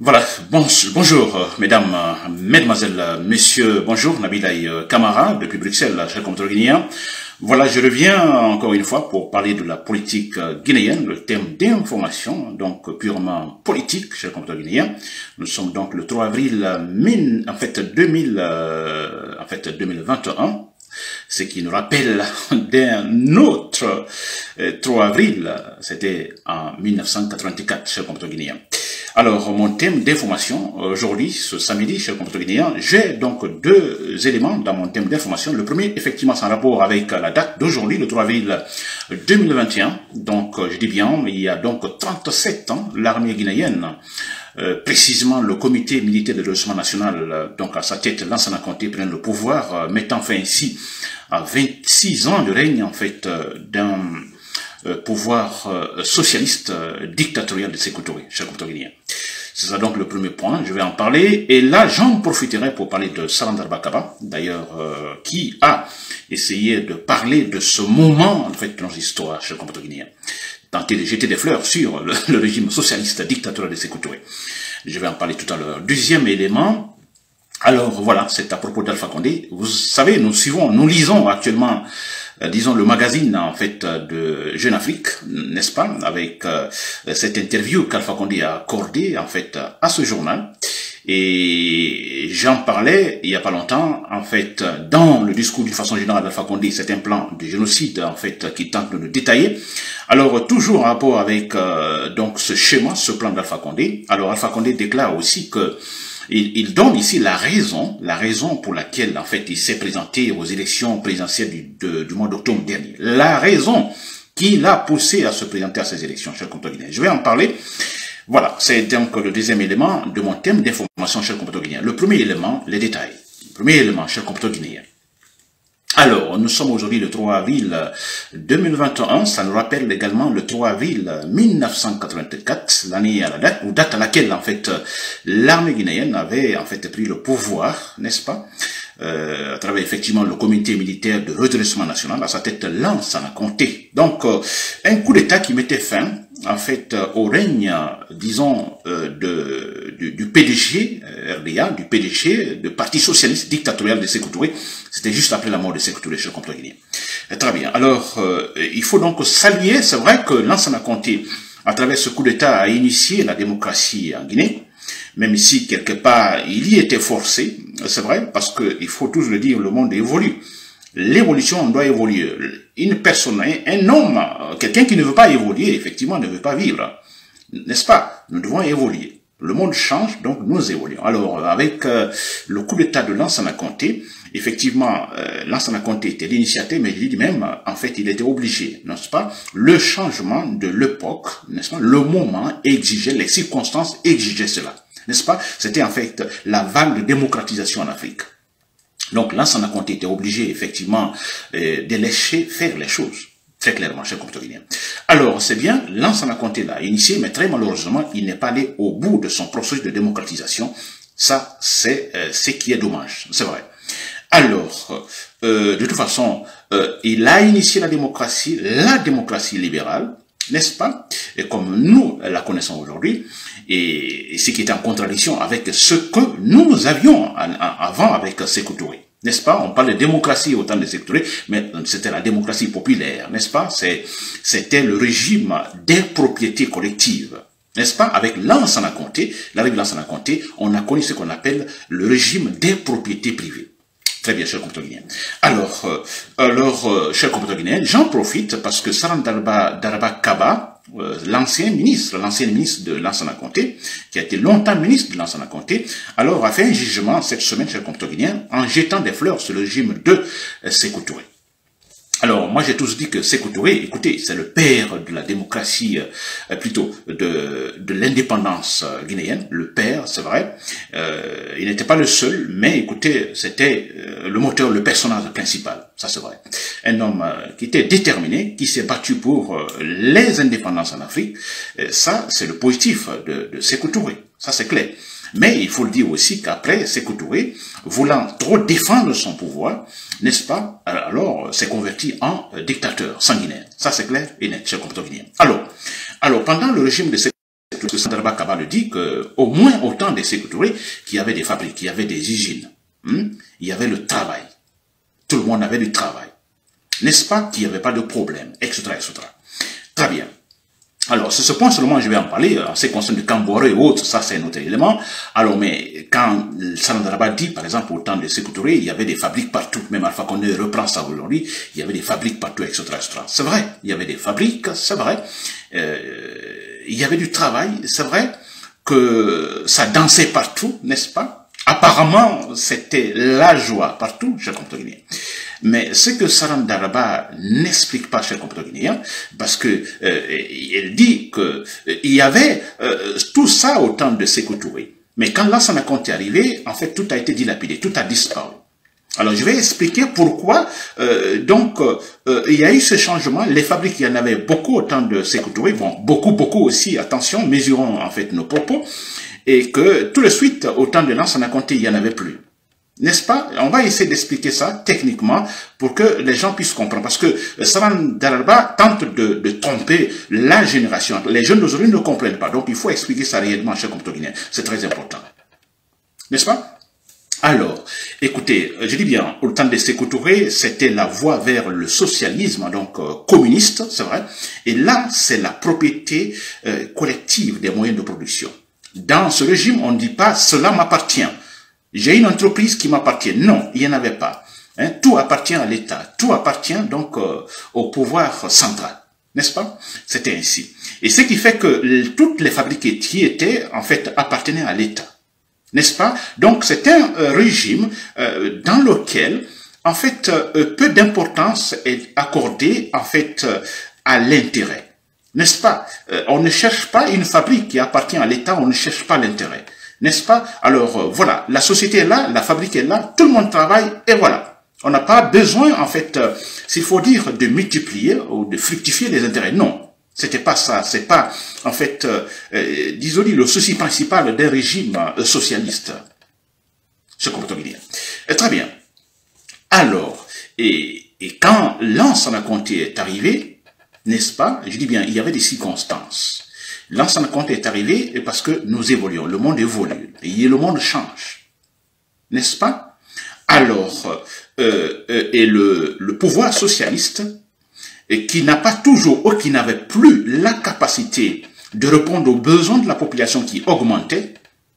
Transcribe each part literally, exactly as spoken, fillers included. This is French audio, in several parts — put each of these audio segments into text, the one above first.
Voilà, bon, bonjour euh, mesdames, euh, mesdemoiselles, euh, messieurs, bonjour Nabilaï euh, Camara depuis Bruxelles, cher compatriote guinéen. Voilà, je reviens encore une fois pour parler de la politique euh, guinéenne, le thème d'information, donc euh, purement politique, cher compatriote guinéen. Nous sommes donc le trois avril euh, mille, en fait deux mille, euh, en fait deux mille vingt et un. Ce qui nous rappelle d'un autre euh, trois avril, c'était en mille neuf cent quatre-vingt-quatre, cher compatriote guinéen. Alors, mon thème d'information, aujourd'hui, ce samedi, cher compatriote guinéen, j'ai donc deux éléments dans mon thème d'information. Le premier, effectivement, c'est en rapport avec la date d'aujourd'hui, le trois avril deux mille vingt et un. Donc, je dis bien, il y a donc trente-sept ans, l'armée guinéenne, Euh, précisément le comité militaire de redressement national, euh, donc à sa tête, Lansana Conté prend le pouvoir, euh, mettant fin ici à vingt-six ans de règne, en fait, euh, d'un euh, pouvoir euh, socialiste euh, dictatorial de Sékou Touré, cher compatriote guinéen. C'est ça donc le premier point, je vais en parler, et là j'en profiterai pour parler de Salamdar Bakaba, d'ailleurs, euh, qui a essayé de parler de ce moment, en fait, dans l'histoire, cher compatriote guinéen. Tenter de jeter des fleurs sur le, le régime socialiste dictatorial de Sékou Touré. Je vais en parler tout à l'heure. Deuxième élément, alors voilà, c'est à propos d'Alpha Condé. Vous savez, nous suivons, nous lisons actuellement, euh, disons, le magazine, en fait, de Jeune Afrique, n'est-ce pas, avec euh, cette interview qu'Alpha Condé a accordée, en fait, à ce journal. Et j'en parlais il y a pas longtemps, en fait, dans le discours d'une façon générale d'Alpha Condé, c'est un plan de génocide, en fait, qui tente de le détailler. Alors, toujours en rapport avec, euh, donc, ce schéma, ce plan d'Alpha Condé. Alors, Alpha Condé déclare aussi que il, il donne ici la raison, la raison pour laquelle, en fait, il s'est présenté aux élections présidentielles du, de, du mois d'octobre dernier. La raison qui l'a poussé à se présenter à ces élections, cher compatriote guinéen. Je vais en parler. Voilà, c'est donc le deuxième élément de mon thème d'information, cher compatriote guinéen. Le premier élément, les détails. Le premier élément, cher compatriote guinéen. Alors, nous sommes aujourd'hui le trois avril deux mille vingt et un, ça nous rappelle également le trois avril mille neuf cent quatre-vingt-quatre, l'année à la date, ou date à laquelle, en fait, l'armée guinéenne avait, en fait, pris le pouvoir, n'est-ce pas, euh, à travers, effectivement, le comité militaire de redressement national, à sa tête, Lansana Conté. Donc, euh, un coup d'État qui mettait fin, en fait, au règne, disons, euh, de, du, du P D G, euh, R D A, du P D G, du Parti Socialiste Dictatorial de Sékou Touré. C'était juste après la mort de Sékou Touré, cher compatriote guinéen. Très bien. Alors, euh, il faut donc saluer, c'est vrai que Lansana Conté, à travers ce coup d'État, a initié la démocratie en Guinée, même si, quelque part, il y était forcé, c'est vrai, parce que, il faut toujours le dire, le monde évolue. L'évolution doit évoluer. Une personne, un homme, quelqu'un qui ne veut pas évoluer, effectivement, ne veut pas vivre. N'est-ce pas? Nous devons évoluer. Le monde change, donc nous évoluons. Alors, avec euh, le coup d'État de Lansana Conté, effectivement, euh, Lansana Conté était l'initiateur, mais je dis même, en fait, il était obligé, n'est-ce pas? Le changement de l'époque, n'est-ce pas? Le moment exigeait, les circonstances exigeaient cela, n'est-ce pas? C'était en fait la vague de démocratisation en Afrique. Donc, Lansana Conté était obligé, effectivement, euh, de laisser faire les choses. Très clairement, cher compatriote guinéen. Alors, c'est bien, Lansana Conté l'a initié, mais très malheureusement, il n'est pas allé au bout de son processus de démocratisation. Ça, c'est euh, ce qui est dommage. C'est vrai. Alors, euh, de toute façon, euh, il a initié la démocratie, la démocratie libérale, n'est-ce pas? Et comme nous la connaissons aujourd'hui, et, et ce qui est en contradiction avec ce que nous avions en, en, avant avec Sékou Touré. N'est-ce pas? On parle de démocratie au temps de Sékou Touré, mais c'était la démocratie populaire, n'est-ce pas? C'était le régime des propriétés collectives. N'est-ce pas? Avec Lansana Conté, l'arrivée de Lansana Conté, on a connu ce qu'on appelle le régime des propriétés privées. Très bien, cher compatriote guinéen. Alors, euh, alors euh, cher compatriote guinéen, j'en profite parce que Salamdar Bakaba, euh, l'ancien ministre, l'ancien ministre de Lansana Conté, qui a été longtemps ministre de Lansana Conté, alors a fait un jugement cette semaine, cher compatriote guinéen, en jetant des fleurs sur le régime de euh, Sékou Touré. Alors, moi, j'ai toujours dit que Sékou Touré, écoutez, c'est le père de la démocratie, euh, plutôt de, de l'indépendance euh, guinéenne. Le père, c'est vrai. Euh, il n'était pas le seul, mais écoutez, c'était euh, le moteur, le personnage principal. Ça, c'est vrai. Un homme euh, qui était déterminé, qui s'est battu pour euh, les indépendances en Afrique. Et ça, c'est le positif de, de Sékou Touré. Ça, c'est clair. Mais il faut le dire aussi qu'après, Sékou Touré, voulant trop défendre son pouvoir, n'est-ce pas, alors s'est converti en dictateur sanguinaire. Ça, c'est clair et net, cher compatriote guinéen. Alors, alors, pendant le régime de Sékou que Sandarabha Kaba le dit, qu'au moins autant de Sékou Touré, qu'il y avait des fabriques, qu'il y avait des usines, hein, il y avait le travail. Tout le monde avait du travail. N'est-ce pas qu'il n'y avait pas de problème, et cetera, et cetera. Très bien. Alors, c'est ce point seulement, je vais en parler, en ce qui concerne le Cambore et autres, ça c'est un autre élément. Alors, mais quand Sandarabha dit, par exemple, au temps de Sékou Touré, il y avait des fabriques partout, même Alpha Condé reprend ça aujourd'hui, il y avait des fabriques partout, et cetera, et cetera. C'est vrai, il y avait des fabriques, c'est vrai, euh, il y avait du travail, c'est vrai que ça dansait partout, n'est-ce pas? Apparemment, c'était la joie partout, chers compatriotes guinéens. Mais ce que Sandarabha n'explique pas, chers compatriotes guinéens, parce que euh, il dit que euh, il y avait euh, tout ça au temps de Sékou Touré. Mais quand Lansana Conté est arrivé, en fait, tout a été dilapidé, tout a disparu. Alors, je vais expliquer pourquoi, euh, donc, euh, il y a eu ce changement. Les fabriques, il y en avait beaucoup au temps de Sékou Touré. Bon, beaucoup, beaucoup aussi, attention, mesurons en fait nos propos. Et que tout de suite, au temps de Lansana Conté, il n'y en avait plus. N'est-ce pas? On va essayer d'expliquer ça techniquement pour que les gens puissent comprendre. Parce que Sandarabha tente de, de tromper la génération. Les jeunes d'aujourd'hui ne comprennent pas. Donc, il faut expliquer ça réellement, chers compatriotes guinéens. C'est très important. N'est-ce pas? Alors, écoutez, je dis bien, au temps de Sékou Touré, c'était la voie vers le socialisme, donc euh, communiste, c'est vrai. Et là, c'est la propriété euh, collective des moyens de production. Dans ce régime, on ne dit pas « cela m'appartient ». J'ai une entreprise qui m'appartient. Non, il n'y en avait pas. Hein, tout appartient à l'État. Tout appartient donc euh, au pouvoir central. N'est-ce pas? C'était ainsi. Et ce qui fait que le, toutes les fabriques qui étaient, en fait, appartenaient à l'État. N'est-ce pas? Donc, c'est un euh, régime euh, dans lequel, en fait, euh, peu d'importance est accordée, en fait, euh, à l'intérêt. N'est-ce pas? euh, On ne cherche pas une fabrique qui appartient à l'État, on ne cherche pas l'intérêt. N'est-ce pas? Alors, euh, voilà, la société est là, la fabrique est là, tout le monde travaille, et voilà. On n'a pas besoin, en fait, euh, s'il faut dire, de multiplier ou de fructifier les intérêts. Non, c'était pas ça. C'est pas, en fait, euh, euh, disons le souci principal d'un régime euh, socialiste. Ce qu'on peut dire. Euh, très bien. Alors, et, et quand Lansana Conté est arrivé, n'est-ce pas? Je dis bien, il y avait des circonstances. Lansana Conté est arrivé parce que nous évoluons, le monde évolue, et le monde change. N'est-ce pas? Alors, euh, euh, et le, le pouvoir socialiste, et qui n'a pas toujours, ou qui n'avait plus la capacité de répondre aux besoins de la population qui augmentait,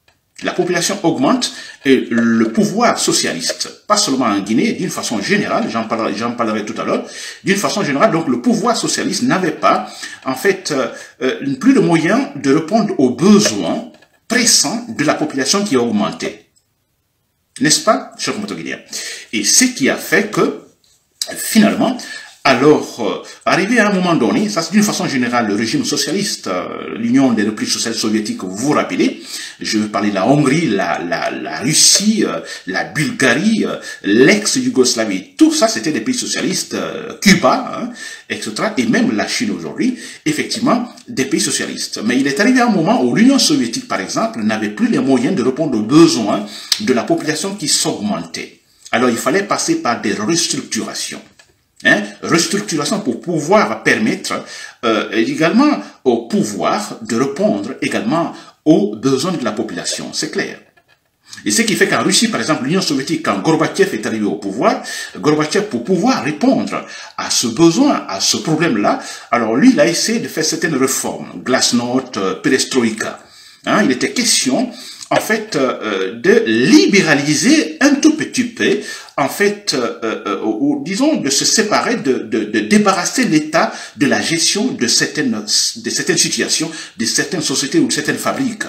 la population augmente et le pouvoir socialiste, pas seulement en Guinée, d'une façon générale, j'en parlerai, j'en parlerai tout à l'heure, d'une façon générale, donc le pouvoir socialiste n'avait pas, en fait, euh, plus de moyens de répondre aux besoins pressants de la population qui augmentait. N'est-ce pas, chers compatriotes guinéens? Et ce qui a fait que, finalement, alors, euh, arrivé à un moment donné, ça c'est d'une façon générale, le régime socialiste, euh, l'Union des républiques socialistes soviétiques, vous vous rappelez, je veux parler de la Hongrie, la, la, la Russie, euh, la Bulgarie, euh, l'ex-Yougoslavie, tout ça c'était des pays socialistes, euh, Cuba, hein, et cetera, et même la Chine aujourd'hui, effectivement, des pays socialistes. Mais il est arrivé un moment où l'Union soviétique, par exemple, n'avait plus les moyens de répondre aux besoins de la population qui s'augmentait. Alors il fallait passer par des restructurations. Hein, restructuration pour pouvoir permettre euh, également au pouvoir de répondre également aux besoins de la population, c'est clair. Et ce qui fait qu'en Russie, par exemple, l'Union soviétique, quand Gorbatchev est arrivé au pouvoir, Gorbatchev, pour pouvoir répondre à ce besoin, à ce problème-là, alors lui, il a essayé de faire certaines réformes, Glasnost, euh, Perestroïka. Hein, il était question, en fait, euh, de libéraliser un tout petit peu, en fait, euh, euh, ou, disons, de se séparer, de, de, de débarrasser l'État de la gestion de certaines, de certaines situations, de certaines sociétés ou de certaines fabriques,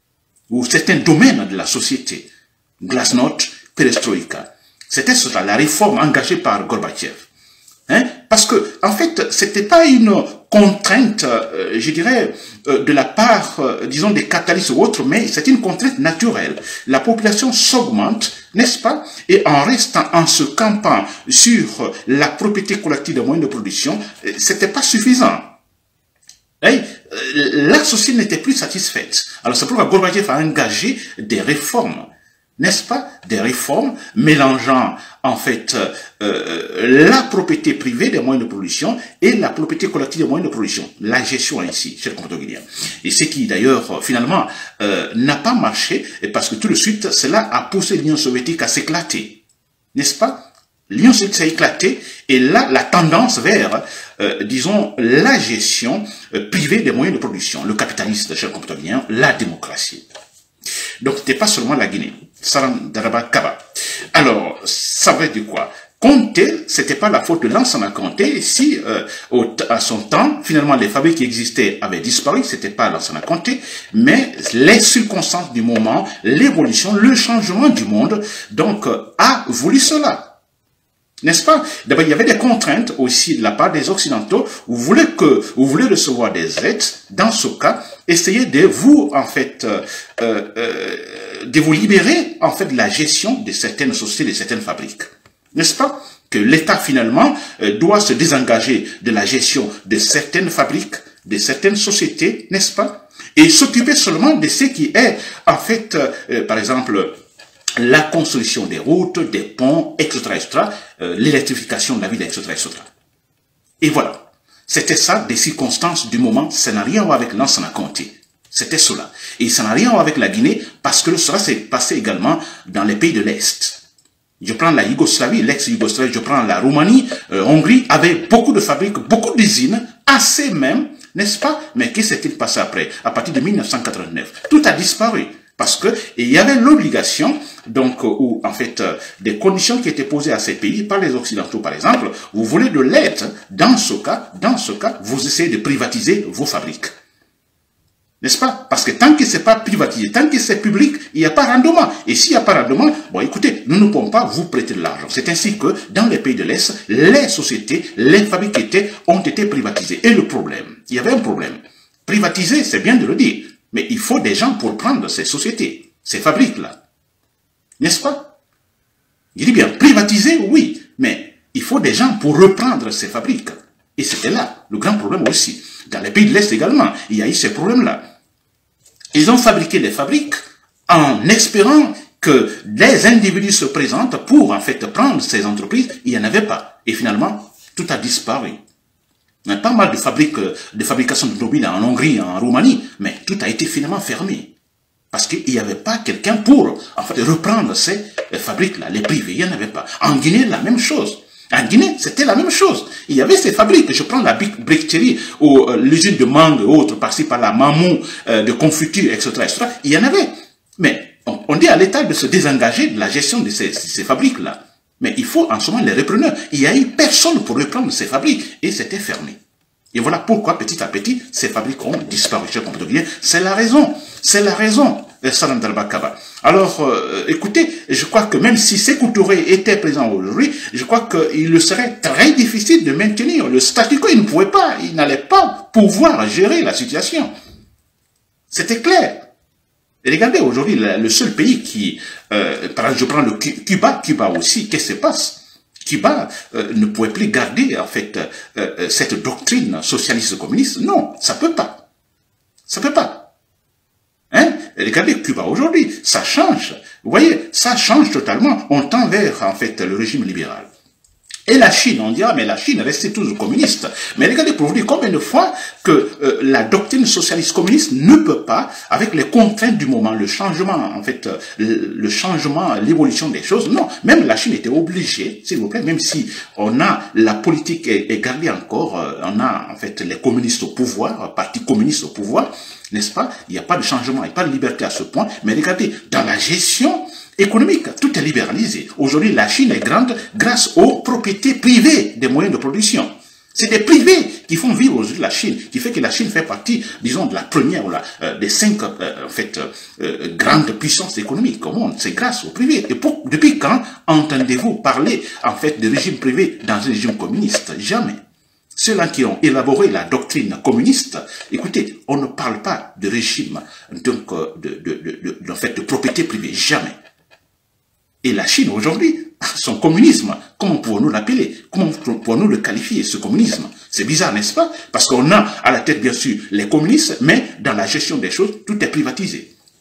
ou certains domaines de la société. Glasnost, Perestroïka. C'était ça, la réforme engagée par Gorbatchev. Hein? Parce que, en fait, c'était pas une contrainte, euh, je dirais, euh, de la part, euh, disons, des capitalistes ou autres, mais c'est une contrainte naturelle. La population s'augmente, n'est-ce pas? Et en restant, en se campant sur la propriété collective des moyens de production, euh, c'était pas suffisant. Hey, euh, la société n'était plus satisfaite. Alors c'est pourquoi Gorbatchev a engagé des réformes. n'est-ce pas, des réformes mélangeant en fait euh, la propriété privée des moyens de production et la propriété collective des moyens de production, la gestion ainsi, chers compatriotes guinéens. Et ce qui d'ailleurs finalement euh, n'a pas marché, et parce que tout de suite cela a poussé l'Union soviétique à s'éclater, n'est-ce pas? L'Union soviétique s'est éclatée et là la tendance vers, euh, disons, la gestion euh, privée des moyens de production, le capitalisme, chers compatriotes guinéens, la démocratie. Donc, c'était pas seulement la Guinée. Salam Daraba Kaba. Alors, ça veut dire quoi? Conté, c'était pas la faute de Lansana Conté. Si, euh, au, à son temps, finalement, les fabriques qui existaient avaient disparu, c'était pas Lansana Conté, mais les circonstances du moment, l'évolution, le changement du monde, donc, euh, a voulu cela. N'est-ce pas? D'abord, il y avait des contraintes aussi de la part des Occidentaux. Vous voulez que, vous voulez recevoir des aides. Dans ce cas, essayez de vous, en fait, euh, euh, de vous libérer, en fait, de la gestion de certaines sociétés, de certaines fabriques. N'est-ce pas? Que l'État, finalement, euh, doit se désengager de la gestion de certaines fabriques, de certaines sociétés, n'est-ce pas? Et s'occuper seulement de ce qui est, en fait, euh, par exemple, la construction des routes, des ponts, et cetera, et cetera, euh, l'électrification de la ville, et cetera, et cetera. Et voilà. C'était ça, des circonstances du moment. Ça n'a rien à voir avec Lansana Conté. C'était cela. Et ça n'a rien à voir avec la Guinée, parce que cela s'est passé également dans les pays de l'Est. Je prends la Yougoslavie, l'ex-Yougoslavie, je prends la Roumanie, euh, Hongrie, avait beaucoup de fabriques, beaucoup d'usines, assez même, n'est-ce pas? Mais qu'est-ce qui s'est passé après? À partir de mille neuf cent quatre-vingt-neuf. Tout a disparu. Parce que il y avait l'obligation, donc, ou en fait, euh, des conditions qui étaient posées à ces pays par les Occidentaux, par exemple. Vous voulez de l'aide, dans ce cas, dans ce cas, vous essayez de privatiser vos fabriques. N'est-ce pas? Parce que tant que c'est pas privatisé, tant que c'est public, il n'y a pas rendement. Et s'il n'y a pas rendement, bon, écoutez, nous ne pouvons pas vous prêter de l'argent. C'est ainsi que, dans les pays de l'Est, les sociétés, les fabriques étaient, ont été privatisées. Et le problème, il y avait un problème. Privatiser, c'est bien de le dire. Mais il faut des gens pour prendre ces sociétés, ces fabriques-là. N'est-ce pas? Il dit bien, privatiser, oui, mais il faut des gens pour reprendre ces fabriques. Et c'était là le grand problème aussi. Dans les pays de l'Est également, il y a eu ces problèmes-là. Ils ont fabriqué des fabriques en espérant que des individus se présentent pour en fait prendre ces entreprises. Il n'y en avait pas. Et finalement, tout a disparu. Il y a pas mal de fabriques, de fabrication d'automobiles en Hongrie, en Roumanie, mais tout a été finalement fermé. Parce qu'il n'y avait pas quelqu'un pour, en fait, reprendre ces fabriques-là, les privés, il n'y en avait pas. En Guinée, la même chose. En Guinée, c'était la même chose. Il y avait ces fabriques, je prends la briqueterie, ou euh, l'usine de mangue, autres, par-ci, par-là, mamou, euh, de confiture, et cetera, et cetera. Il y en avait. Mais on, on dit à l'État de se désengager de la gestion de ces, ces fabriques-là. Mais il faut en ce moment les repreneurs. Il n'y a eu personne pour reprendre ces fabriques et c'était fermé. Et voilà pourquoi petit à petit, ces fabriques ont disparu. C'est la raison. C'est la raison. Salam Daraba Kaba. Alors, euh, écoutez, je crois que même si Sékou Touré était présent aujourd'hui, je crois qu'il le serait très difficile de maintenir le statu quo. Il ne pouvait pas, il n'allait pas pouvoir gérer la situation. C'était clair. Et regardez, aujourd'hui, le seul pays qui, euh, par exemple, je prends le Cuba, Cuba aussi, qu'est-ce qui se passe? Cuba euh, ne pouvait plus garder, en fait, euh, cette doctrine socialiste communiste. Non, ça peut pas. Ça peut pas. Hein? Et regardez, Cuba aujourd'hui, ça change. Vous voyez, ça change totalement. On tend vers, en fait, le régime libéral. Et la Chine, on dira, mais la Chine restait toujours communiste. Mais regardez pour vous dire combien de fois que euh, la doctrine socialiste communiste ne peut pas, avec les contraintes du moment, le changement, en fait, euh, le changement, l'évolution des choses, non. Même la Chine était obligée, s'il vous plaît, même si on a, la politique est, est gardée encore, euh, on a, en fait, les communistes au pouvoir, parti communiste au pouvoir, n'est-ce pas? Il n'y a pas de changement, il n'y a pas de liberté à ce point. Mais regardez, dans la gestion économique, tout est libéralisé. Aujourd'hui, la Chine est grande grâce aux propriétés privées des moyens de production. C'est des privés qui font vivre aujourd'hui la Chine, qui fait que la Chine fait partie, disons, de la première ou la, euh, des cinq euh, en fait, euh, grandes puissances économiques au monde. C'est grâce aux privés. Et pour, depuis quand entendez-vous parler en fait de régime privé dans un régime communiste? Jamais. Ceux-là qui ont élaboré la doctrine communiste, écoutez, on ne parle pas de régime donc de, de, de, de, de, en fait, de propriété privée. Jamais. Et la Chine aujourd'hui, son communisme, comment pouvons-nous l'appeler? Comment pouvons-nous le qualifier, ce communisme? C'est bizarre, n'est-ce pas? Parce qu'on a à la tête, bien sûr, les communistes, mais dans la gestion des choses, tout est privatisé.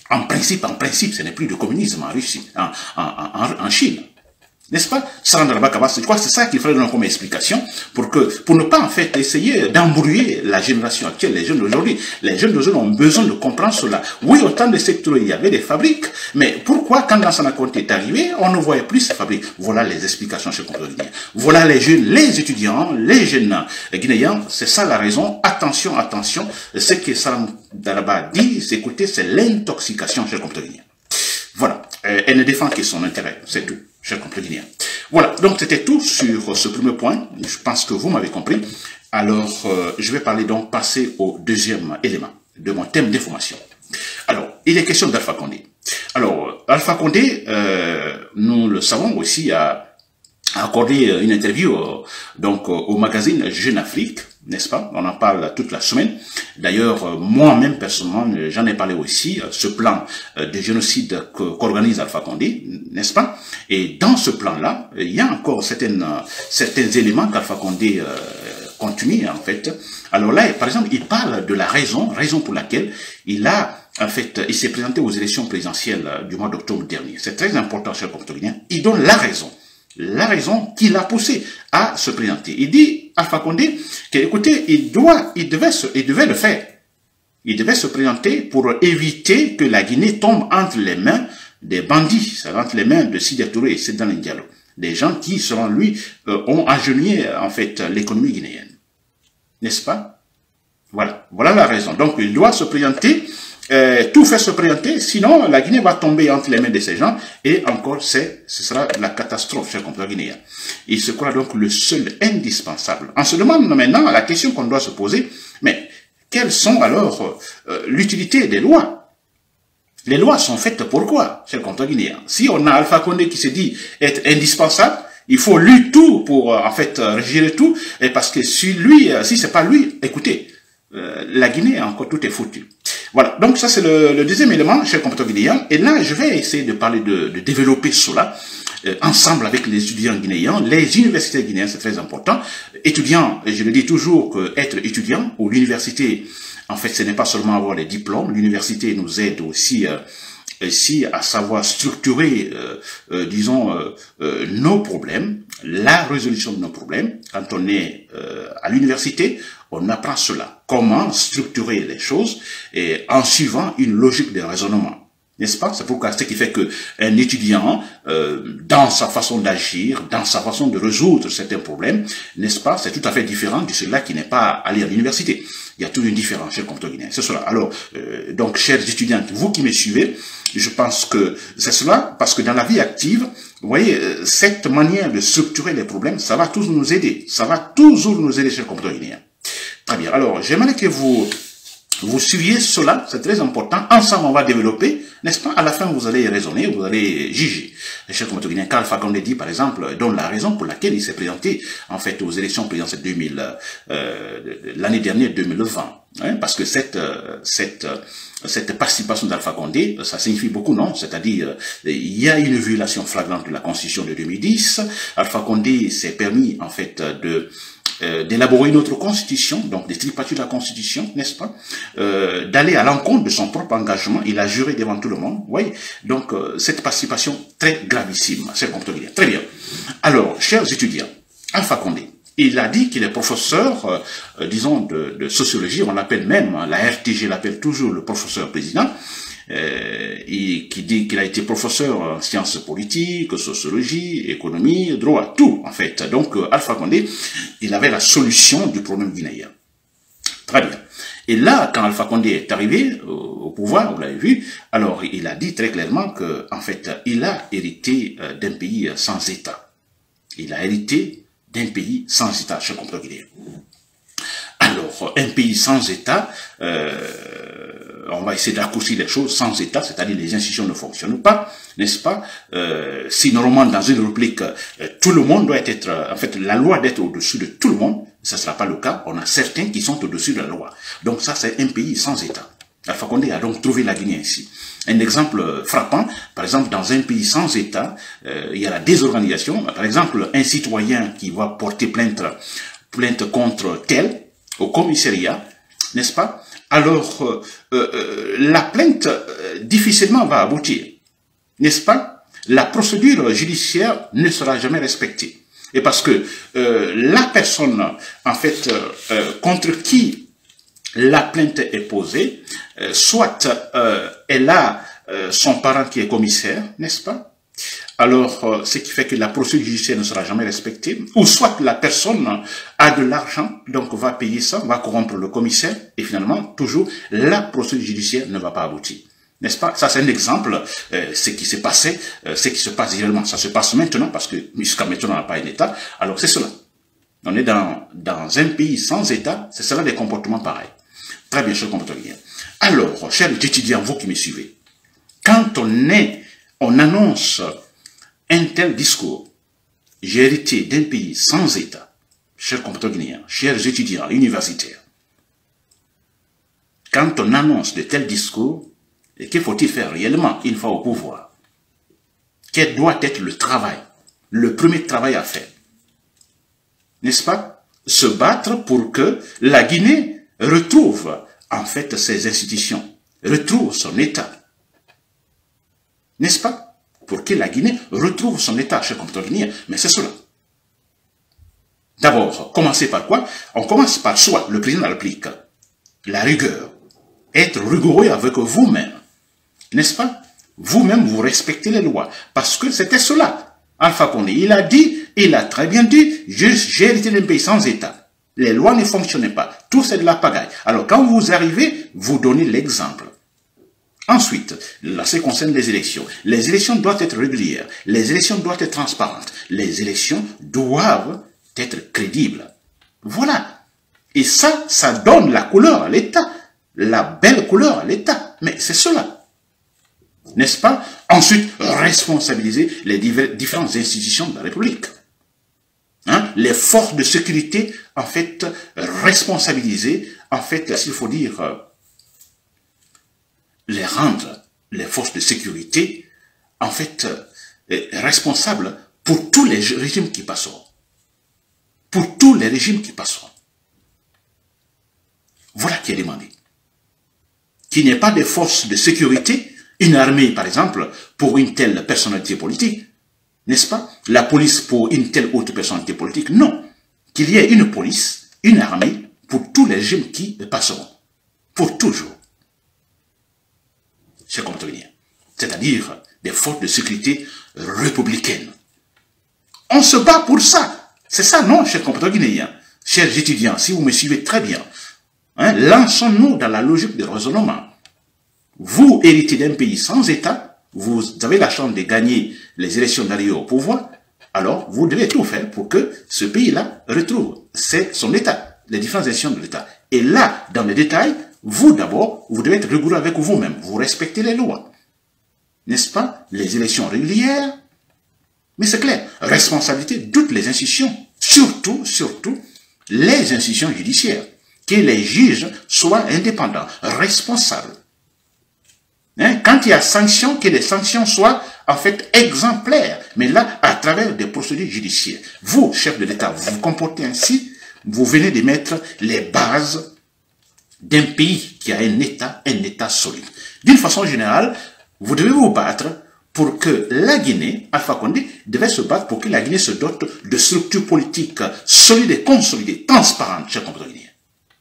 En principe, en principe, ce n'est plus de communisme en Russie, en, en, en, en Chine. N'est-ce pas? Je crois que c'est ça qu'il faudrait donner comme explication pour que, pour ne pas en fait essayer d'embrouiller la génération actuelle, les jeunes d'aujourd'hui. Les jeunes d'aujourd'hui ont besoin de comprendre cela. Oui, autant de secteurs, il y avait des fabriques, mais pourquoi quand Lansana Conté est arrivé, on ne voyait plus ces fabriques? Voilà les explications chez le compteur guinéen. Voilà les jeunes, les étudiants, les jeunes guinéens. C'est ça la raison. Attention, attention. Ce que Salam Daraba dit, c'est écoutez, c'est l'intoxication chez le compteur guinéen. Voilà. Elle ne défend que son intérêt. C'est tout. Cher compteur guinéen. Voilà, donc c'était tout sur ce premier point. Je pense que vous m'avez compris. Alors, euh, je vais parler donc, passer au deuxième élément de mon thème d'information. Alors, il est question d'Alpha Condé. Alors, Alpha Condé, euh, nous le savons aussi, a, a accordé une interview euh, donc au magazine Jeune Afrique, n'est-ce pas? On en parle toute la semaine. D'ailleurs, euh, moi-même, personnellement, j'en ai parlé aussi, euh, ce plan euh, de génocide qu'organise Alpha Condé, n'est-ce pas? Et dans ce plan-là, il y a encore certaines, euh, certains éléments qu'Alpha Condé euh, continue, en fait. Alors là, par exemple, il parle de la raison, raison pour laquelle il a, en fait, il s'est présenté aux élections présidentielles du mois d'octobre dernier. C'est très important, cher compteur guinéen. Il donne la raison. La raison qui l'a poussé à se présenter. Il dit, Alpha Condé, qu'écoutez, il doit, il devait se, il devait le faire. Il devait se présenter pour éviter que la Guinée tombe entre les mains des bandits, entre les mains de Sidya Touré et Sedan Diallo. Des gens qui, selon lui, euh, ont agenouillé, en fait, l'économie guinéenne. N'est-ce pas? Voilà. Voilà la raison. Donc, il doit se présenter, Euh, tout fait se présenter, sinon la Guinée va tomber entre les mains de ces gens et encore c'est, ce sera la catastrophe, cher compteur guinéen. Il se croit donc le seul indispensable. On se demande maintenant la question qu'on doit se poser, mais quelles sont alors euh, l'utilité des lois? Les lois sont faites pour quoi, cher compteur guinéen? Si on a Alpha Condé qui se dit être indispensable, il faut lui tout pour euh, en fait euh, gérer tout, et parce que si lui, euh, si c'est pas lui, écoutez, euh, la Guinée encore tout est foutu. Voilà, donc ça c'est le, le deuxième élément, cher compteur guinéen. Et là, je vais essayer de parler de, de développer cela euh, ensemble avec les étudiants guinéens, les universités guinéennes, c'est très important. Étudiants, je le dis toujours que être étudiant ou l'université, en fait, ce n'est pas seulement avoir les diplômes. L'université nous aide aussi, euh, aussi à savoir structurer, euh, euh, disons, euh, euh, nos problèmes, la résolution de nos problèmes. Quand on est euh, à l'université, on apprend cela. Comment structurer les choses et en suivant une logique de raisonnement. N'est-ce pas? C'est pourquoi ce qui fait que un étudiant, euh, dans sa façon d'agir, dans sa façon de résoudre certains problèmes, n'est-ce pas? C'est tout à fait différent de celui-là qui n'est pas allé à l'université. Il y a toute une différence, cher compteur guinéen. C'est cela. Alors, euh, donc, chers étudiants, vous qui me suivez, je pense que c'est cela, parce que dans la vie active, vous voyez, cette manière de structurer les problèmes, ça va toujours nous aider. Ça va toujours nous aider, cher compteur guinéen. Très bien. Alors, j'aimerais que vous, vous suiviez cela, c'est très important. Ensemble, on va développer, n'est-ce pas? À la fin, vous allez raisonner, vous allez juger. Le chef compteur guinéen, Alpha Condé dit, par exemple, donne la raison pour laquelle il s'est présenté, en fait, aux élections présidentielles deux mille, euh, l'année dernière, deux mille vingt. Hein, parce que cette, euh, cette, euh, cette participation d'Alpha Condé, ça signifie beaucoup, non? C'est-à-dire, euh, il y a une violation flagrante de la Constitution de deux mille dix. Alpha Condé s'est permis, en fait, de Euh, d'élaborer une autre constitution, donc des tripatures de la constitution, n'est-ce pas, euh, d'aller à l'encontre de son propre engagement. Il a juré devant tout le monde, oui. Donc, euh, cette participation très gravissime, c'est compteur guinéen. Très bien. Alors, chers étudiants, Alpha Condé, il a dit qu'il est professeur, euh, disons, de, de sociologie, on l'appelle même, hein, la R T G l'appelle toujours le professeur président, Euh, et qui dit qu'il a été professeur en sciences politiques, sociologie, économie, droit, tout en fait. Donc euh, Alpha Condé, il avait la solution du problème guinéen. Très bien. Et là, quand Alpha Condé est arrivé au, au pouvoir, vous l'avez vu, alors il a dit très clairement que, en fait, il a hérité euh, d'un pays sans État. Il a hérité d'un pays sans État, cher compteur guinéen. Alors, un pays sans État, euh, on va essayer d'accourcir les choses, sans État, c'est-à-dire les institutions ne fonctionnent pas, n'est-ce pas? euh, Si normalement dans une république, euh, tout le monde doit être, euh, en fait, la loi doit être au-dessus de tout le monde, ça ne sera pas le cas. On a certains qui sont au-dessus de la loi. Donc ça, c'est un pays sans État. Alpha Condé a donc trouvé la Guinée ici. Un exemple frappant, par exemple, dans un pays sans État, euh, il y a la désorganisation. Par exemple, un citoyen qui va porter plainte, plainte contre tel, au commissariat, n'est-ce pas? alors euh, euh, la plainte euh, difficilement va aboutir, n'est-ce pas? La procédure judiciaire ne sera jamais respectée. Et parce que euh, la personne, en fait, euh, euh, contre qui la plainte est posée, euh, soit euh, elle a euh, son parent qui est commissaire, n'est-ce pas? Alors, euh, ce qui fait que la procédure judiciaire ne sera jamais respectée, ou soit la personne a de l'argent, donc va payer ça, va corrompre le commissaire, et finalement, toujours, la procédure judiciaire ne va pas aboutir. N'est-ce pas? Ça, c'est un exemple, euh, ce qui s'est passé, euh, ce qui se passe réellement. Ça se passe maintenant, parce que jusqu'à maintenant, on n'a pas un État. Alors, c'est cela. On est dans, dans un pays sans État, c'est cela des comportements pareils. Très bien, chers compatriotes. Alors, chers étudiants, vous qui me suivez, quand on est, on annonce un tel discours, j'ai hérité d'un pays sans État, chers compatriotes, chers étudiants universitaires, quand on annonce de tels discours, et que faut-il faire réellement une fois au pouvoir? Quel doit être le travail, le premier travail à faire? N'est-ce pas? Se battre pour que la Guinée retrouve en fait ses institutions, retrouve son État. N'est-ce pas? Pour que la Guinée retrouve son État, chers compatriotes, mais c'est cela. D'abord, commencer par quoi? On commence par soi, le président de la République. La rigueur. Être rigoureux avec vous-même. N'est-ce pas? Vous-même, vous respectez les lois. Parce que c'était cela. Alpha Condé, il a dit, il a très bien dit, j'ai hérité d'un pays sans État. Les lois ne fonctionnaient pas. Tout c'est de la pagaille. Alors quand vous arrivez, vous donnez l'exemple. Ensuite, là, ce qui concerne les élections. Les élections doivent être régulières. Les élections doivent être transparentes. Les élections doivent être crédibles. Voilà. Et ça, ça donne la couleur à l'État. La belle couleur à l'État. Mais c'est cela. N'est-ce pas? Ensuite, responsabiliser les différentes institutions de la République. Hein? Les forces de sécurité, en fait, responsabiliser, en fait, s'il faut dire, euh, les rendre, les forces de sécurité, en fait, euh, responsables pour tous les régimes qui passeront. Pour tous les régimes qui passeront. Voilà qui est demandé. Qu'il n'y ait pas de forces de sécurité, une armée, par exemple, pour une telle personnalité politique, n'est-ce pas? La police pour une telle autre personnalité politique, non. Qu'il y ait une police, une armée, pour tous les régimes qui passeront. Pour toujours. C'est comme c'est-à-dire des forces de sécurité républicaines. On se bat pour ça. C'est ça, non, chers compatriotes guinéens, chers étudiants, si vous me suivez très bien. Hein, lançons-nous dans la logique de raisonnement. Vous héritez d'un pays sans État, vous avez la chance de gagner les élections d'arriver au pouvoir, alors vous devez tout faire pour que ce pays-là retrouve son État, les différentes institutions de l'État. Et là, dans les détails, vous d'abord, vous devez être rigoureux avec vous-même, vous respectez les lois. N'est-ce pas? Les élections régulières, mais c'est clair, responsabilité de toutes les institutions, surtout, surtout, les institutions judiciaires, que les juges soient indépendants, responsables. Hein? Quand il y a sanctions, que les sanctions soient en fait exemplaires, mais là, à travers des procédures judiciaires. Vous, chef de l'État, vous vous comportez ainsi, vous venez de mettre les bases d'un pays qui a un État, un État solide. D'une façon générale, vous devez vous battre pour que la Guinée, Alpha Condé, devait se battre pour que la Guinée se dote de structures politiques solides et consolidées, transparentes, chers compatriotes guinéens.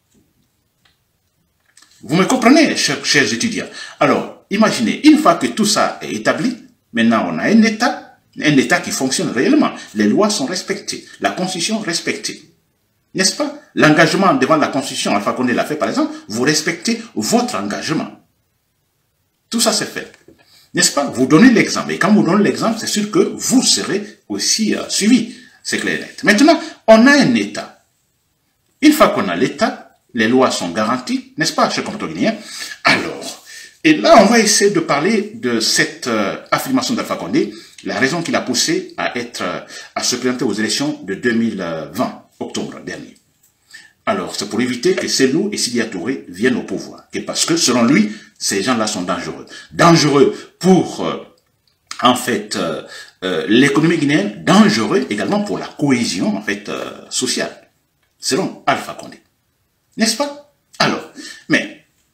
Vous me comprenez, chers, chers étudiants? Alors, imaginez, une fois que tout ça est établi, maintenant on a un État, un État qui fonctionne réellement. Les lois sont respectées, la Constitution respectée. N'est-ce pas? L'engagement devant la Constitution, Alpha Condé l'a fait par exemple, vous respectez votre engagement. Tout ça c'est fait. N'est-ce pas? Vous donnez l'exemple. Et quand vous donnez l'exemple, c'est sûr que vous serez aussi euh, suivi. C'est clair et net. Maintenant, on a un État. Une fois qu'on a l'État, les lois sont garanties, n'est-ce pas, chers compatriotes guinéens? Alors, et là, on va essayer de parler de cette euh, affirmation d'Alpha Condé, la raison qui l'a poussé à être, euh, à se présenter aux élections de deux mille vingt, octobre dernier. Alors, c'est pour éviter que Cellou et Sidya Touré viennent au pouvoir. Et parce que, selon lui, ces gens-là sont dangereux. Dangereux pour, euh, en fait, euh, euh, l'économie guinéenne, dangereux également pour la cohésion, en fait, euh, sociale. Selon Alpha Condé. N'est-ce pas? Alors, mais,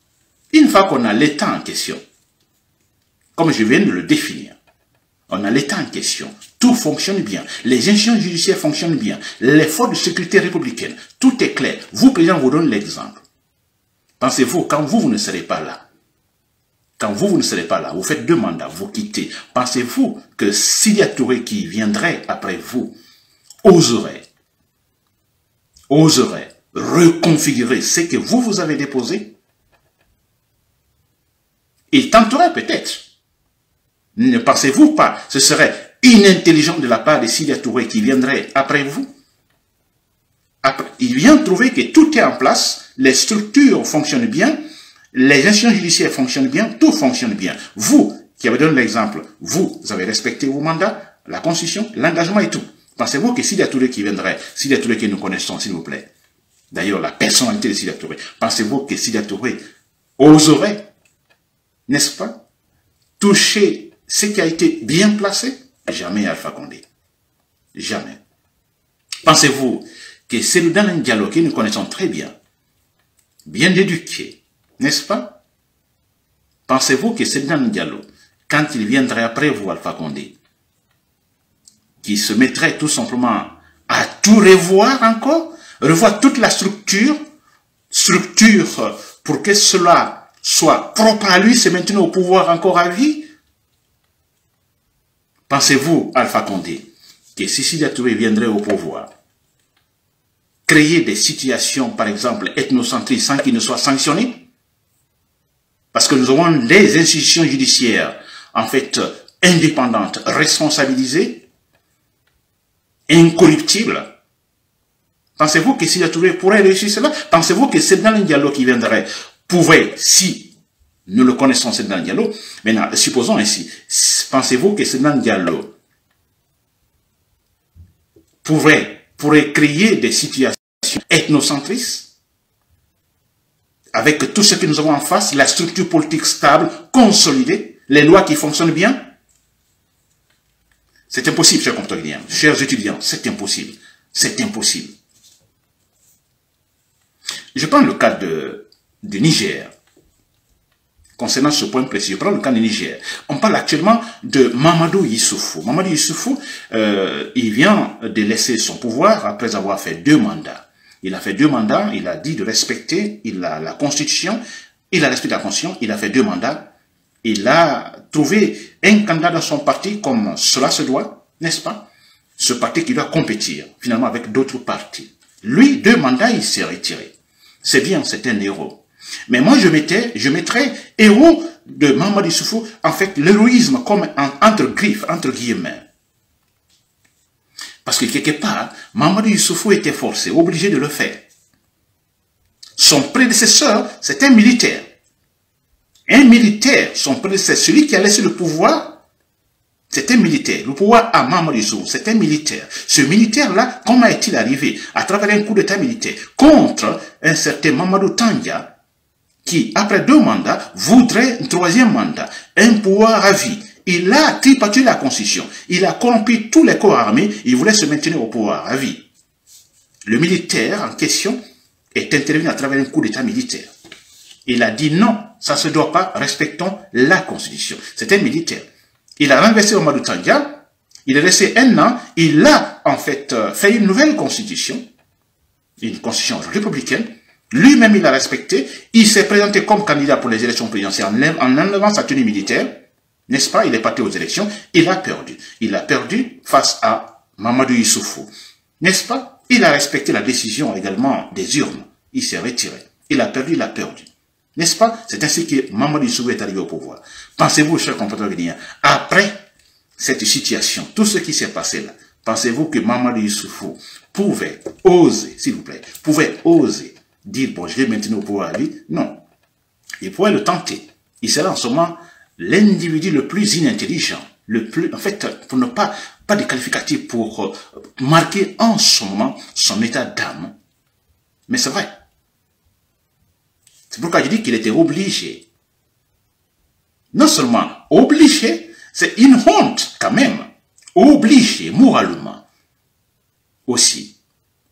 Une fois qu'on a l'État en question, comme je viens de le définir, on a l'État en question, tout fonctionne bien, les institutions judiciaires fonctionnent bien, les forces de sécurité républicaines, tout est clair. Vous, président, vous donne l'exemple. Pensez-vous, quand vous, vous ne serez pas là, quand vous, vous ne serez pas là, vous faites deux mandats, vous quittez, pensez-vous que Sidya Touré qui viendrait après vous oserait, oserait reconfigurer ce que vous, vous avez déposé? Il tenterait peut-être. Ne pensez-vous pas, ce serait inintelligent de la part de Sidya Touré qui viendrait après vous? Après, il vient trouver que tout est en place, les structures fonctionnent bien, les institutions judiciaires fonctionnent bien, tout fonctionne bien. Vous, qui avez donné l'exemple, vous avez respecté vos mandats, la Constitution, l'engagement et tout. Pensez-vous que Sidya Touré qui viendrait, Sidya Touré que nous connaissons, s'il vous plaît, d'ailleurs la personnalité de Sidya Touré, pensez-vous que Sidya Touré oserait, n'est-ce pas, toucher ce qui a été bien placé? Jamais Alpha Condé. Jamais. Pensez-vous que c'est le dans un dialogue que nous connaissons très bien, bien éduqué, n'est-ce pas? Pensez-vous que c'est dans un dialogue, quand il viendrait après vous, Alpha Condé, qui se mettrait tout simplement à tout revoir encore, revoir toute la structure, structure pour que cela soit propre à lui, se maintenir au pouvoir encore à vie? Pensez-vous, Alpha Condé, que si Sidya Touré viendrait au pouvoir, créer des situations, par exemple, ethnocentristes sans qu'il ne soit sanctionné? Parce que nous avons des institutions judiciaires, en fait, indépendantes, responsabilisées, incorruptibles. Pensez-vous que Sidya Touré pourrait réussir cela? Pensez-vous que c'est dans le dialogue qui viendrait, pourrait, si nous le connaissons, c'est dans le dialogue, maintenant, supposons ainsi, pensez-vous que c'est dans le dialogue pourrait, pourrait créer des situations ethnocentristes avec tout ce que nous avons en face, la structure politique stable, consolidée, les lois qui fonctionnent bien? C'est impossible, chers compatriotes, chers étudiants, c'est impossible. C'est impossible. Je prends le cas de, de Niger. Concernant ce point précis, je prends le cas du Niger. On parle actuellement de Mamadou Issoufou. Mamadou Issoufou, euh, il vient de laisser son pouvoir après avoir fait deux mandats. Il a fait deux mandats, il a dit de respecter il a la Constitution, il a respecté la Constitution, il a fait deux mandats. Il a trouvé un candidat dans son parti comme cela se doit, n'est-ce pas? Ce parti qui doit compétir finalement avec d'autres partis. Lui, deux mandats, il s'est retiré. C'est bien, c'est un héros. Mais moi, je mettais, je mettrais héros de Mamadou Issoufou, en fait, l'héroïsme comme en, entre griffes, entre guillemets. Parce que quelque part, Mamadou Issoufou était forcé, obligé de le faire. Son prédécesseur, c'était un militaire. Un militaire, son prédécesseur, celui qui a laissé le pouvoir, c'était un militaire. Le pouvoir à Mamadou Issoufou, c'était un militaire. Ce militaire-là, comment est-il arrivé? À travers un coup d'état militaire contre un certain Mamadou Tandja, qui, après deux mandats, voudrait un troisième mandat, un pouvoir à vie. Il a tripatouillé la Constitution. Il a corrompu tous les corps armés. Il voulait se maintenir au pouvoir à vie. Le militaire en question est intervenu à travers un coup d'état militaire. Il a dit non, ça ne se doit pas, respectons la Constitution. C'est un militaire. Il a renversé Mamadou Tandja. Il est resté un an. Il a, en fait, fait une nouvelle Constitution. Une Constitution républicaine. Lui-même, il a respecté. Il s'est présenté comme candidat pour les élections présidentielles en enlevant sa tenue militaire. N'est-ce pas? Il est parti aux élections. Il a perdu. Il a perdu face à Mamadou Issoufou. N'est-ce pas? Il a respecté la décision également des urnes. Il s'est retiré. Il a perdu, il a perdu. N'est-ce pas? C'est ainsi que Mamadou Issoufou est arrivé au pouvoir. Pensez-vous, chers compatriotes guinéens, après cette situation, tout ce qui s'est passé là, pensez-vous que Mamadou Issoufou pouvait oser, s'il vous plaît, pouvait oser dire, bon, je vais maintenir au pouvoir à lui? Non. Il pourrait le tenter. Il sera en ce moment l'individu le plus inintelligent, le plus, en fait, pour ne pas, pas de qualificatif pour euh, marquer en ce moment son état d'âme. Mais c'est vrai. C'est pourquoi je dis qu'il était obligé. Non seulement obligé, c'est une honte quand même. Obligé, moralement. Aussi.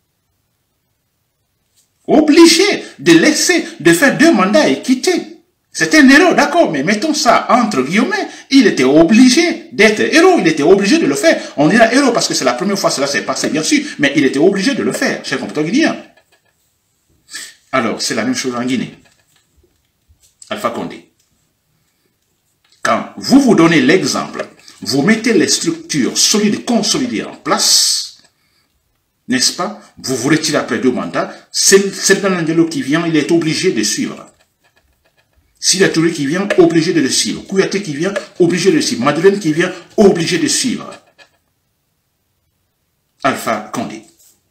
Obligé de laisser, de faire deux mandats et quitter. C'est un héros, d'accord, mais mettons ça entre guillemets, il était obligé d'être héros, il était obligé de le faire. On dira héros parce que c'est la première fois que cela s'est passé, bien sûr, mais il était obligé de le faire, chers compatriotes guinéens. Alors, c'est la même chose en Guinée. Alpha Condé. Quand vous vous donnez l'exemple, vous mettez les structures solides, consolidées en place, n'est-ce pas? Vous vous retirez après deux mandats, c'est dans l'Angelo qui vient, il est obligé de suivre. Sida Touré qui vient, obligé de le suivre. Kouyaté qui vient, obligé de le suivre. Madeleine qui vient, obligé de suivre. Alpha Condé.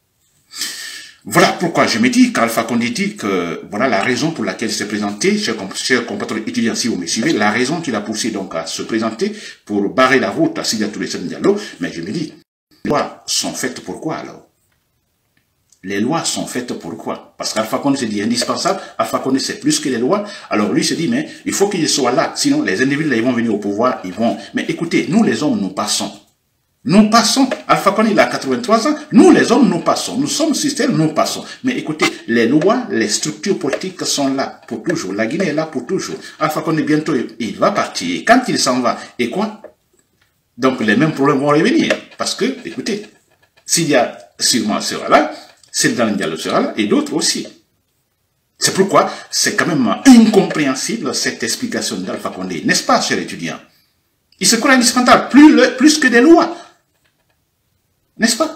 Voilà pourquoi je me dis qu'Alpha Condé dit que voilà la raison pour laquelle il s'est présenté, chers compatriotes étudiants, si vous me suivez, la raison qu'il a poussé donc à se présenter pour barrer la route à Sida Touré Diallo, mais je me dis, les lois sont faites pour quoi alors? Les lois sont faites pour quoi? Parce qu'Alpha Condé se dit indispensable, Alpha Condé c'est plus que les lois, alors lui se dit, mais il faut qu'il soit là, sinon les individus là, ils vont venir au pouvoir, ils vont... Mais écoutez, nous les hommes, nous passons. Nous passons. Alpha Condé, il a quatre-vingt-trois ans, nous les hommes, nous passons. Nous sommes système, nous passons. Mais écoutez, les lois, les structures politiques sont là pour toujours. La Guinée est là pour toujours. Alpha Condé, bientôt, il va partir. Et quand il s'en va, et quoi? Donc les mêmes problèmes vont revenir. Parce que, écoutez, s'il y a sûrement sera là, c'est dans le dialogue sera là, et d'autres aussi. C'est pourquoi c'est quand même incompréhensible cette explication d'Alpha Condé, n'est-ce pas, chers étudiants? Il se croit indispensable, plus, le, plus que des lois. N'est-ce pas?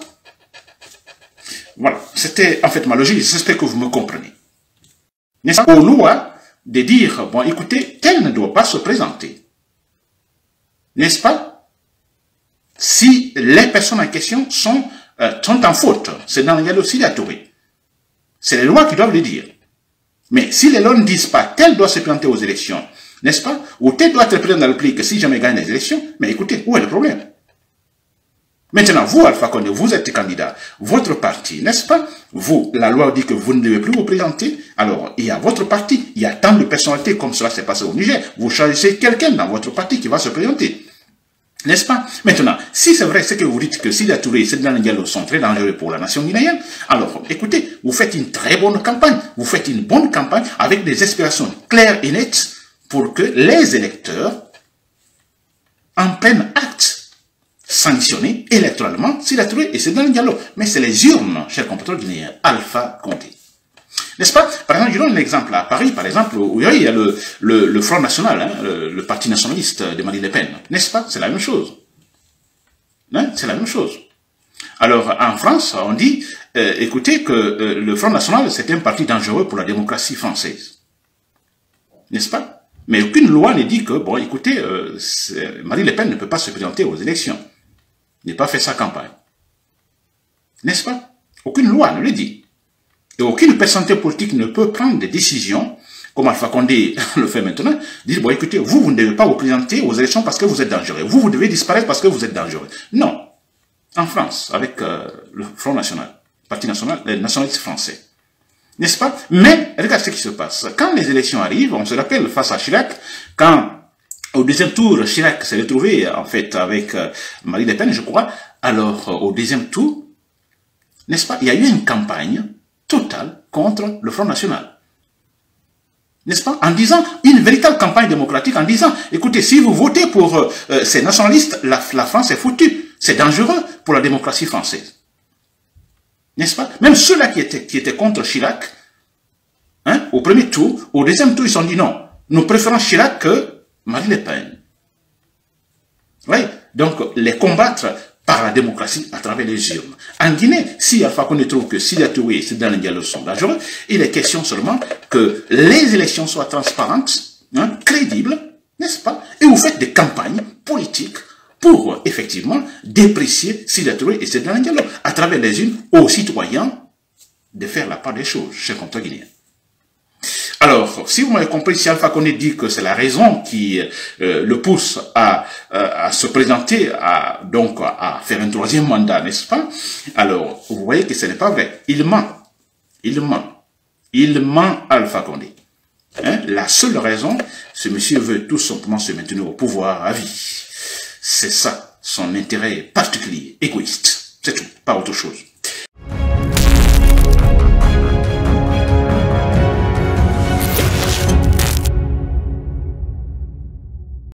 Voilà, c'était en fait ma logique, j'espère que vous me comprenez. N'est-ce pas? Aux lois de dire, bon écoutez, tel ne doit pas se présenter. N'est-ce pas? Si les personnes en question sont, euh, sont en faute, c'est dans le dialogue Sida Touré. C'est les lois qui doivent le dire. Mais si les lois ne disent pas tel doit se présenter aux élections, n'est-ce pas? Ou tel doit être président de la République si jamais gagne les élections, mais écoutez, où est le problème? Maintenant, vous, Alpha Condé, vous êtes candidat, votre parti, n'est-ce pas? Vous, la loi dit que vous ne devez plus vous présenter, alors il y a votre parti, il y a tant de personnalités comme cela s'est passé au Niger, vous choisissez quelqu'un dans votre parti qui va se présenter. N'est-ce pas? Maintenant, si c'est vrai ce que vous dites que Sida Touré et Sedna Diallo sont très dangereux pour la nation guinéenne, alors écoutez, vous faites une très bonne campagne, vous faites une bonne campagne avec des aspirations claires et nettes pour que les électeurs en prennent acte, sanctionnés électoralement Sida Touré et Sedna Diallo. Mais c'est les urnes, chers compatriotes guinéens, Alpha Condé. N'est-ce pas? Par exemple, je donne l'exemple à Paris, par exemple, où il y a le, le, le Front National, hein, le, le parti nationaliste de Marine Le Pen. N'est-ce pas? C'est la même chose. Hein? C'est la même chose. Alors, en France, on dit, euh, écoutez, que euh, le Front National, c'est un parti dangereux pour la démocratie française. N'est-ce pas? Mais aucune loi ne dit que, bon, écoutez, euh, Marine Le Pen ne peut pas se présenter aux élections. N'a pas fait sa campagne. N'est-ce pas? Aucune loi ne le dit. Et aucune personnalité politique ne peut prendre des décisions, comme Alpha Condé le fait maintenant, dire, bon écoutez, vous, vous ne devez pas vous présenter aux élections parce que vous êtes dangereux. Vous, vous devez disparaître parce que vous êtes dangereux. Non. En France, avec euh, le Front National, le Parti National, les nationalistes français. N'est-ce pas? Mais, regarde ce qui se passe. Quand les élections arrivent, on se rappelle face à Chirac, quand au deuxième tour, Chirac s'est retrouvé, en fait, avec euh, Marine Le Pen, je crois, alors, euh, au deuxième tour, n'est-ce pas? Il y a eu une campagne totale contre le Front National. N'est-ce pas? En disant, une véritable campagne démocratique, en disant, écoutez, si vous votez pour euh, ces nationalistes, la, la France est foutue. C'est dangereux pour la démocratie française. N'est-ce pas? Même ceux-là qui étaient, qui étaient contre Chirac, hein, au premier tour, au deuxième tour, ils se sont dit non, nous préférons Chirac que Marine Le Pen. Oui, donc les combattre par la démocratie à travers les urnes. En Guinée, si Alpha Condé trouve que Sida Touré et Sedna Diallo sont dangereux, il est question seulement que les élections soient transparentes, hein, crédibles, n'est-ce pas? Et vous faites des campagnes politiques pour, effectivement, déprécier Sida Touré et Sedna Diallo à travers les urnes aux citoyens de faire la part des choses, chers compatriotes guinéens. Alors, si vous m'avez compris, si Alpha Condé dit que c'est la raison qui euh, le pousse à, à, à se présenter, à, donc à faire un troisième mandat, n'est-ce pas? Alors, vous voyez que ce n'est pas vrai. Il ment. Il ment. Il ment Alpha Condé. Hein? La seule raison, ce monsieur veut tout simplement se maintenir au pouvoir à vie. C'est ça, son intérêt particulier, égoïste. C'est tout, pas autre chose.